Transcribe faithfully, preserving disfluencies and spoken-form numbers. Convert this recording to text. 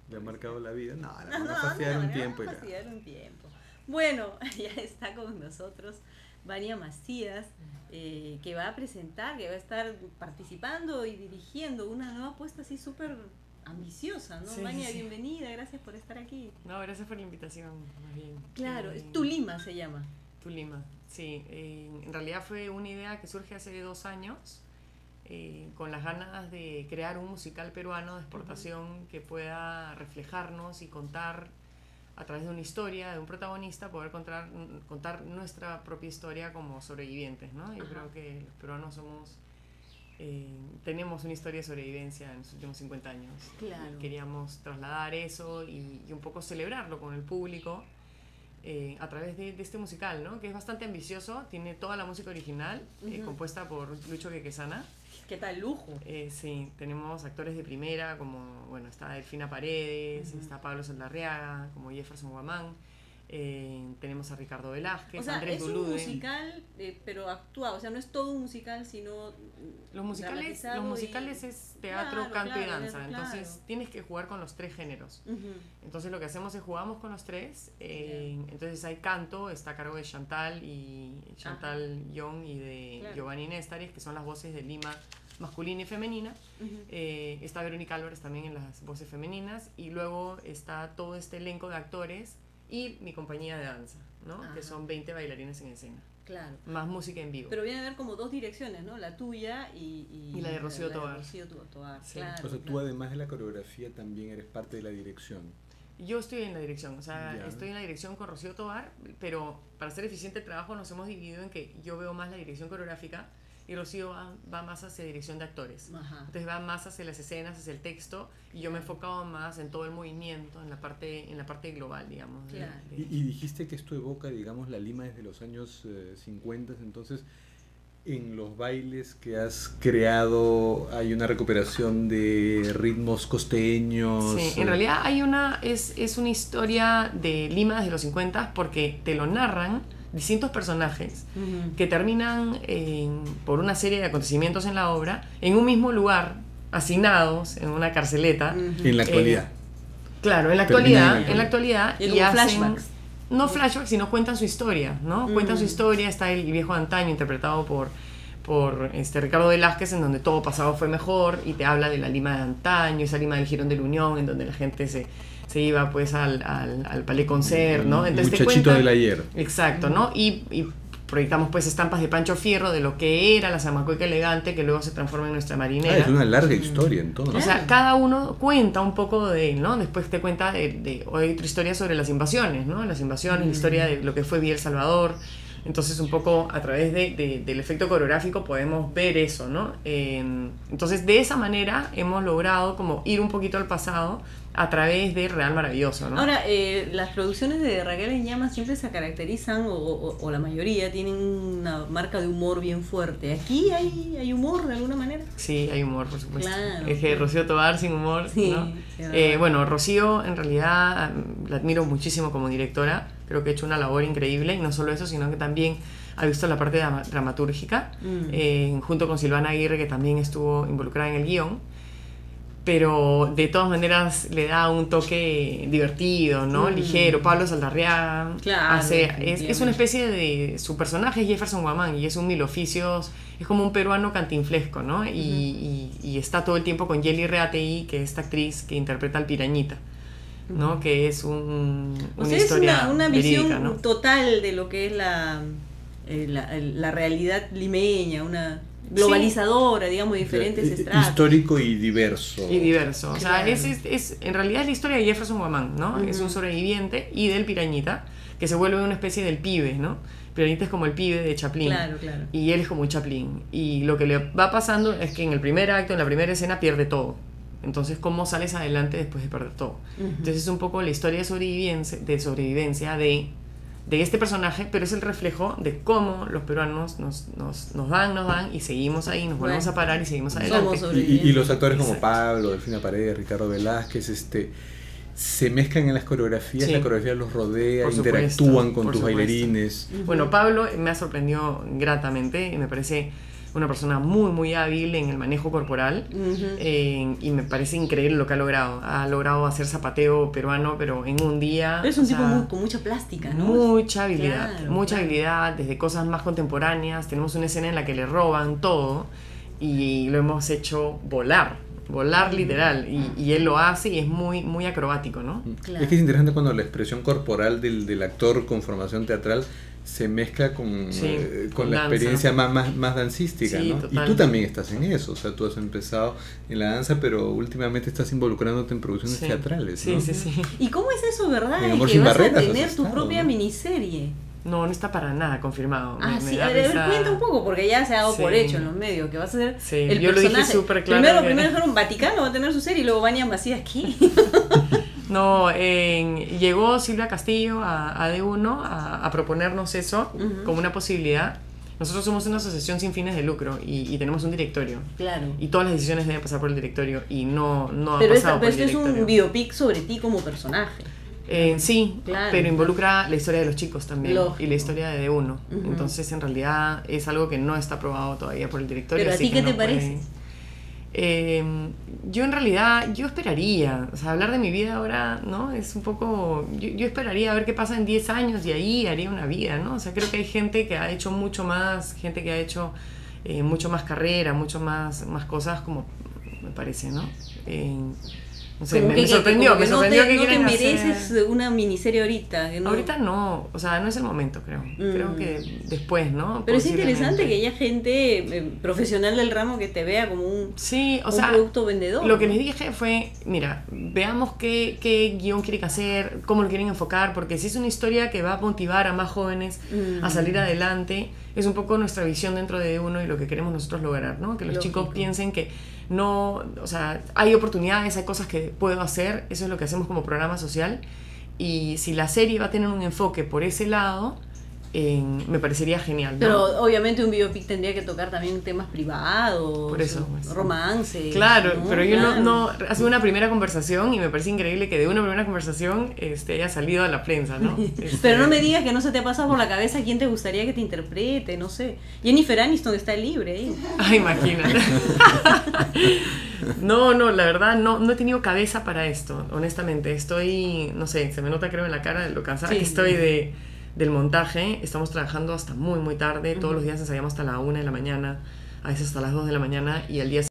le ha marcado la vida. No, la No, vamos no, a fastidiar no, un le tiempo. vamos a Ya. fastidiar un tiempo. Bueno, ya está con nosotros Vania Macías, eh, que va a presentar, que va a estar participando y dirigiendo una nueva apuesta así súper ambiciosa, ¿no? Sí, Vania, sí. bienvenida, gracias por estar aquí. No, gracias por la invitación, más bien. Claro, Eh, es Tulima se llama. Tulima, sí. Eh, en realidad fue una idea que surge hace dos años, eh, con las ganas de crear un musical peruano de exportación uh-huh. que pueda reflejarnos y contar a través de una historia, de un protagonista, poder contar, contar nuestra propia historia como sobrevivientes, ¿no? Yo Ajá. creo que los peruanos somos, eh, tenemos una historia de sobrevivencia en los últimos cincuenta años. Claro. Queríamos trasladar eso y, y un poco celebrarlo con el público eh, a través de, de este musical, ¿no? Que es bastante ambicioso, tiene toda la música original, uh-huh. eh, compuesta por Lucho Quequesana. ¿Qué tal lujo? Eh, sí, tenemos actores de primera como, bueno, está Delfina Paredes, uh-huh. está Pablo Saldarriaga, como Jefferson Guamán, eh, tenemos a Ricardo Velázquez, o sea, Andrés es Dulude. un musical, eh, pero actuado, o sea, no es todo un musical, sino los musicales, los musicales y... es teatro, claro, canto claro, y danza, claro. entonces tienes que jugar con los tres géneros. Uh-huh. Entonces lo que hacemos es jugamos con los tres, eh, yeah. entonces hay canto, está a cargo de Chantal y Chantal Ajá. Young y de claro. Giovanni Néstares, que son las voces de Lima masculina y femenina. Uh-huh. eh, está Verónica Álvarez también en las voces femeninas y luego está todo este elenco de actores y mi compañía de danza, ¿no? Que son veinte bailarines en escena. Claro. Más música en vivo. Pero viene a haber como dos direcciones, ¿no? La tuya y, y, y la de Rocío la, Tovar. La de Rocío Tovar. Sí. Claro, o sea, tú claro. además de la coreografía también eres parte de la dirección. Yo estoy en la dirección, o sea, ya. estoy en la dirección con Rocío Tovar, pero para hacer eficiente el trabajo nos hemos dividido en que yo veo más la dirección coreográfica y Rocío va, va más hacia dirección de actores. Ajá. Entonces va más hacia las escenas, hacia el texto, y yo me he enfocado más en todo el movimiento, en la parte, en la parte global, digamos. Claro. De, de... Y, y dijiste que esto evoca, digamos, la Lima desde los años eh, cincuenta, entonces en los bailes que has creado hay una recuperación de ritmos costeños. Sí, en realidad hay una, es, es una historia de Lima desde los cincuenta porque te lo narran distintos personajes uh-huh. que terminan en, por una serie de acontecimientos en la obra en un mismo lugar, asignados en una carceleta. Uh-huh. En la actualidad. Eh, claro, en la actualidad, en en la actualidad y, y hacen flashbacks. No flashbacks, sino cuentan su historia, ¿no? Uh-huh. Cuentan su historia, está el viejo de antaño interpretado por por este Ricardo Velázquez, en donde todo pasado fue mejor y te habla de la Lima de antaño, esa Lima del Girón de la Unión, en donde la gente se se iba pues al, al, al Palais Concert, ¿no? Entonces muchachito te cuenta, del ayer. Exacto, ¿no? Y, y proyectamos pues estampas de Pancho Fierro, de lo que era la Zamacueca elegante, que luego se transforma en nuestra marinera. Ah, es una larga historia entonces. O sea, cada uno cuenta un poco de él, ¿no? Después te cuenta de, de hay otra historia sobre las invasiones, ¿no? Las invasiones, mm. la historia de lo que fue Villa El Salvador. Entonces un poco a través de, de, del efecto coreográfico podemos ver eso, ¿no? Eh, entonces de esa manera hemos logrado como ir un poquito al pasado a través de Real Maravilloso, ¿no? Ahora, eh, las producciones de Raquel Eñama siempre se caracterizan, o, o, o la mayoría, tienen una marca de humor bien fuerte. ¿Aquí hay, hay humor de alguna manera? Sí, hay humor, por supuesto. Claro, es que claro. Rocío Tovar sin humor, sí, ¿no? Sí, eh, bueno, Rocío en realidad la admiro muchísimo como directora. Creo que ha hecho una labor increíble, y no solo eso, sino que también ha visto la parte dramatúrgica, mm. eh, junto con Silvana Aguirre, que también estuvo involucrada en el guión, pero de todas maneras le da un toque divertido, ¿no? Mm. Ligero. Pablo Saldarriaga claro, hace, es, es una especie de, su personaje es Jefferson Guamán, y es un mil oficios, es como un peruano cantinflesco, ¿no? Y, uh-huh. y, y está todo el tiempo con Yeli Reatei, que es esta actriz que interpreta al Pirañita, ¿no? Que es un, o una sea, historia es una, una visión verídica, ¿no? total de lo que es la, eh, la, la realidad limeña, una globalizadora, sí. digamos, diferentes estratos. Histórico y diverso. Y diverso. O sea, claro. es, es, es, en realidad es la historia de Jefferson Guamán, ¿no? Uh-huh. Es un sobreviviente, y del Pirañita, que se vuelve una especie del pibe, ¿no? Pirañita es como el pibe de Chaplin. Claro, claro. Y él es como un Chaplin. Y lo que le va pasando es que en el primer acto, en la primera escena, pierde todo. Entonces, ¿cómo sales adelante después de perder todo? Uh-huh. Entonces es un poco la historia de sobrevivencia de, sobrevivencia de, de este personaje, pero es el reflejo de cómo los peruanos nos, nos, nos dan, nos dan, y seguimos ahí, nos volvemos bueno, a parar y seguimos adelante. Y, y los actores como Pablo, Delfina Paredes, Ricardo Velázquez, este, se mezclan en las coreografías, sí. la coreografía los rodea, por interactúan supuesto, con tus supuesto. bailarines. Uh-huh. Bueno, Pablo me ha sorprendido gratamente, y me parece una persona muy, muy hábil en el manejo corporal. Ujú. eh, y me parece increíble lo que ha logrado. Ha logrado hacer zapateo peruano, pero en un día. Pero es un o tipo sea, muy, con mucha plástica, ¿no? Mucha habilidad, Claro, mucha claro. habilidad, desde cosas más contemporáneas. Tenemos una escena en la que le roban todo y lo hemos hecho volar, volar literal. Y, y él lo hace y es muy, muy acrobático, ¿no? Claro. Es que es interesante cuando la expresión corporal del, del actor con formación teatral se mezcla con, Sí, eh, con con la danza. experiencia más, más, más dancística, Sí, ¿no? total. Y tú también estás en eso, o sea, tú has empezado en la danza, pero últimamente estás involucrándote en producciones Sí. teatrales, Sí, ¿no? sí, sí. ¿Y cómo es eso, verdad? En Es Amor que sin vas Barreras a has tener tu estado, propia ¿no? miniserie. No, no está para nada confirmado. Me- Ah, me sí, da a ver, risa. cuenta un poco, porque ya se ha dado por Sí. hecho en los medios, que vas a ser Sí, el yo lo dije personaje. súper claro Primero, que- primero fueron Vaticano, va a tener su serie, y luego Vania Macías aquí. No, en- llegó Silvia Castillo a, a D uno a, a proponernos eso Ujú. como una posibilidad. Nosotros somos una asociación sin fines de lucro y, y tenemos un directorio. Claro. Y todas las decisiones deben pasar por el directorio y no, no Pero, ha es, pasado pero por esto el es un directorio. biopic sobre ti como personaje. Eh, sí, Claro. pero involucra la historia de los chicos también Lógico. y la historia de D uno. Ujú. Entonces, en realidad, es algo que no está aprobado todavía por el directorio. Pero ¿a así ti que qué te no puede- parece? Eh, yo en realidad, yo esperaría, o sea, hablar de mi vida ahora, ¿no? Es un poco, yo, yo esperaría a ver qué pasa en diez años y ahí haría una vida, ¿no? O sea, creo que hay gente que ha hecho mucho más, gente que ha hecho eh, mucho más carrera, mucho más, más cosas, como me parece, ¿no? Eh, no sé, Como me, que- me que- sorprendió, como me que no sorprendió te, que no te quieran mereces hacer... una miniserie ahorita. que no- Ahorita no, o sea, no es el momento, creo. Creo Mm. que después, ¿no? Pero es interesante Posiblemente. que haya gente eh, profesional del ramo que te vea como un, Sí, o un sea, producto vendedor. lo que ¿no? les dije fue, mira, veamos qué, qué guión quieren hacer, cómo lo quieren enfocar, porque si es una historia que va a motivar a más jóvenes Mm. a salir adelante, es un poco nuestra visión dentro de uno y lo que queremos nosotros lograr, ¿no? Que los Lógico. chicos piensen que no, o sea, hay oportunidades, hay cosas que puedo hacer, eso es lo que hacemos como programa social, y si la serie va a tener un enfoque por ese lado, eh, me parecería genial, ¿no? Pero obviamente un biopic tendría que tocar también temas privados, Por eso, pues. romance. Claro, ¿no? pero yo Claro. no, no, ha sido una primera conversación y me parece increíble que de una primera conversación este, haya salido a la prensa, ¿no? Este, Pero no me digas que no se te ha pasado por la cabeza quién te gustaría que te interprete, no sé. Jennifer Aniston está libre ahí. Ah, imagínate. No, no, la verdad no, no he tenido cabeza para esto, honestamente. Estoy, no sé, se me nota creo en la cara de lo cansada Sí. que estoy de, del montaje. Estamos trabajando hasta muy, muy tarde. Todos los días ensayamos hasta la una de la mañana, a veces hasta las dos de la mañana y al día